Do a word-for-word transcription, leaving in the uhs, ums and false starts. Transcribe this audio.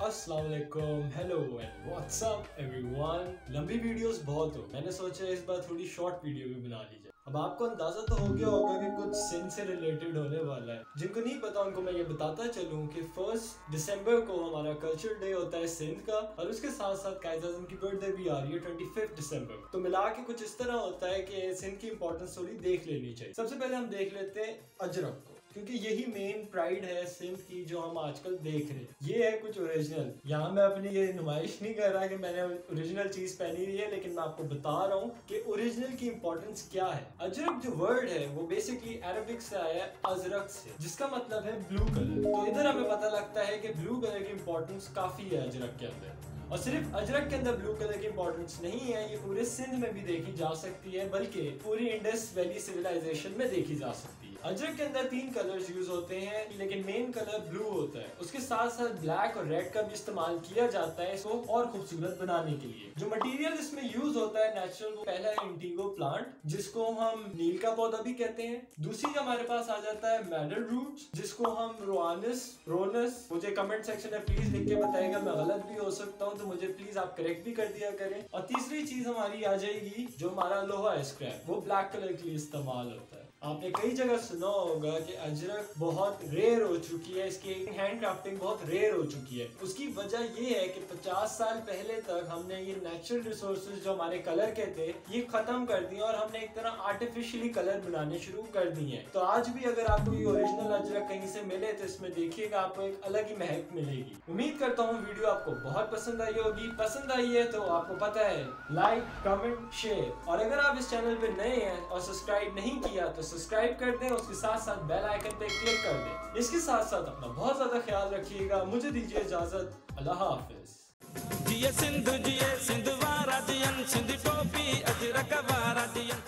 अस्सलाम वालेकुम, hello and what's एवरीवन। लंबी वीडियोस बहुत हो, मैंने सोचा इस बार थोड़ी शॉर्ट वीडियो भी बना ली जाए। अब आपको अंदाजा तो हो गया होगा कि कुछ सिंध से रिलेटेड होने वाला है। जिनको नहीं पता उनको मैं ये बताता चलूं कि फर्स्ट दिसंबर को हमारा कल्चर डे होता है सिंध का, और उसके साथ साथ कायद आज़म की बर्थडे भी आ रही है ट्वेंटी फिफ्थ दिसंबर। तो मिला के कुछ इस तरह होता है कि सिंध की इंपॉर्टेंस थोड़ी देख लेनी चाहिए। सबसे पहले हम देख लेते हैं अजरक को, क्योंकि यही मेन प्राइड है सिंध की जो हम आजकल देख रहे हैं। ये है कुछ ओरिजिनल। यहाँ मैं अपनी ये नुमाइश नहीं कर रहा कि मैंने ओरिजिनल चीज पहनी हुई है, लेकिन मैं आपको बता रहा हूँ कि ओरिजिनल की इंपॉर्टेंस क्या है। अजरक जो वर्ड है वो बेसिकली अरबिक से आया है अजरक से, जिसका मतलब है ब्लू कलर। तो इधर हमें पता लगता है कि ब्लू कलर की इंपॉर्टेंस काफी है अजरक के अंदर। और सिर्फ अजरक के अंदर ब्लू कलर की इंपॉर्टेंस नहीं है, ये पूरे सिंध में भी देखी जा सकती है, बल्कि पूरी इंडस वैली सिविलाइजेशन में देखी जा सकती है। अजरक के अंदर तीन कलर्स यूज होते हैं, लेकिन मेन कलर ब्लू होता है। उसके साथ साथ ब्लैक और रेड का भी इस्तेमाल किया जाता है इसको और खूबसूरत बनाने के लिए। जो मटेरियल इसमें यूज होता है नेचुरल, वो पहला है इंडिगो प्लांट, जिसको हम नील का पौधा भी कहते हैं। दूसरी हमारे पास आ जाता है मैडल रूट्स, जिसको हम रोआनस रोनस। मुझे कमेंट सेक्शन में प्लीज लिख के बताइएगा, मैं गलत भी हो सकता हूँ, तो मुझे प्लीज आप करेक्ट भी कर दिया करें। और तीसरी चीज हमारी आ जाएगी जो हमारा लोहा है स्क्रैप, वो ब्लैक कलर के लिए इस्तेमाल होता है। आपने कई जगह सुना होगा कि अजरक बहुत रेयर हो चुकी है, इसकी हैंड क्राफ्टिंग बहुत रेयर हो चुकी है। उसकी वजह ये है कि पचास साल पहले तक हमने ये नेचुरल रिसोर्सेज जो हमारे कलर के थे ये खत्म कर दिए और हमने एक तरह आर्टिफिशियली कलर बनाने शुरू कर दिए। तो आज भी अगर आपको ये ओरिजिनल अजरक कहीं से मिले तो इसमें देखिएगा, आपको एक अलग ही महक मिलेगी। उम्मीद करता हूँ वीडियो आपको बहुत पसंद आई होगी। पसंद आई है तो आपको पता है लाइक, कमेंट, शेयर। और अगर आप इस चैनल पे नए हैं और सब्सक्राइब नहीं किया तो सब्सक्राइब कर दें, उसके साथ साथ बेल आइकन पे क्लिक कर दें। इसके साथ साथ अपना बहुत ज्यादा ख्याल रखिएगा। मुझे दीजिए इजाजत, अल्लाह हाफिज। जिये सिंधु जिये सिंध वारा जियन सिंध टोपी अजरक वारा जियन।